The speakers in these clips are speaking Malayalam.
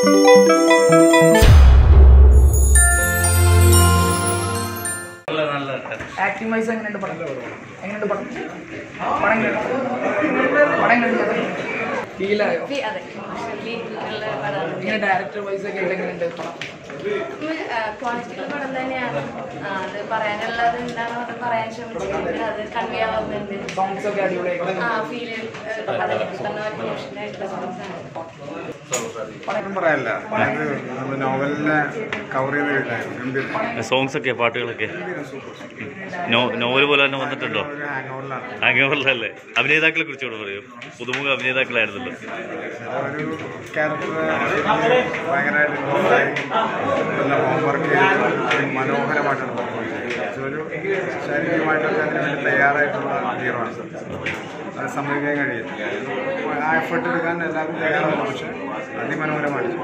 Acting wise, I'm going to put feel director wise, quality songs of songs ഒക്കെ പാട്ടുകളൊക്കെ നോവൽ പോലെ തന്നെ വന്നിട്ടുണ്ടോ? ഹാങ്ങോവറിലല്ലേ? അഭിനേതാക്കളെ കുറിച്ചോട് പറയൂ. പുതുമുഖ അഭിനേതാക്കളായിരുന്നല്ലോ. മനോഹരമായിട്ടാണ് ഒരു ശാരീരികമായിട്ടൊക്കെ അതിന് വേണ്ടി തയ്യാറായിട്ടുള്ള ഹീറോയാണ്. അത് സമ്മതിക്കാൻ കഴിയില്ല. ആ എഫേർട്ട് എടുക്കാൻ എല്ലാവരും തയ്യാറാണ്. പക്ഷെ അതിമനോഹരമായിട്ട്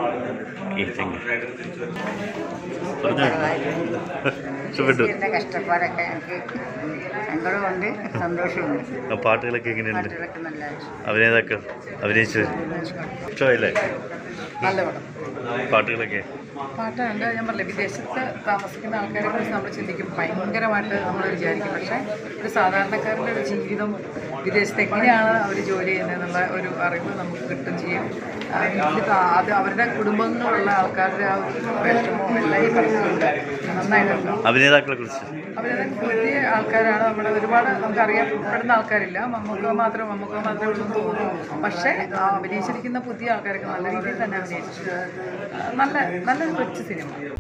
കഷ്ടപ്പാടൊക്കെ എനിക്ക് സങ്കടമുണ്ട്, സന്തോഷമുണ്ട്. പാട്ടുകളൊക്കെ എങ്ങനെയുണ്ട്? അഭിനേതാക്കൾ അഭിനയിച്ചത് ഇഷ്ടമായില്ലേ? നല്ല പടം. പാട്ടുകളൊക്കെ പാട്ടുണ്ട്. ഞാൻ പറഞ്ഞില്ലേ, വിദേശത്ത് താമസിക്കുന്ന ആൾക്കാരെ കുറിച്ച് നമ്മൾ ചിന്തിക്കും, ഭയങ്കരമായിട്ട് നമ്മൾ വിചാരിക്കും. പക്ഷേ ഒരു സാധാരണക്കാരുടെ ഒരു ജീവിതം, വിദേശത്ത് എങ്ങനെയാണ് അവർ ജോലി ചെയ്യുന്നതെന്നുള്ള ഒരു അറിവ് നമുക്ക് കിട്ടും ചെയ്യും. അത് അവരുടെ കുടുംബങ്ങളിലുള്ള ആൾക്കാരുടെ ആ ഒരു വിഷമവും എല്ലാം ഈ പറഞ്ഞിട്ടുണ്ട്. നന്നായിട്ടുണ്ട്. അഭിനേതാക്കളെ കുറിച്ച് പുതിയ ആൾക്കാരാണ്. നമ്മുടെ ഒരുപാട് നമുക്ക് അറിയപ്പെടുന്ന ആൾക്കാരില്ല. മമ്മൂക്ക മാത്രമേ ഉള്ളൂ തോന്നുന്നു. പക്ഷേ അഭിനയിച്ചിരിക്കുന്ന പുതിയ ആൾക്കാരൊക്കെ നല്ല രീതിയിൽ തന്നെ അഭിനയിച്ചിട്ടുണ്ട്. നല്ല കൊച്ചു സിനിമ.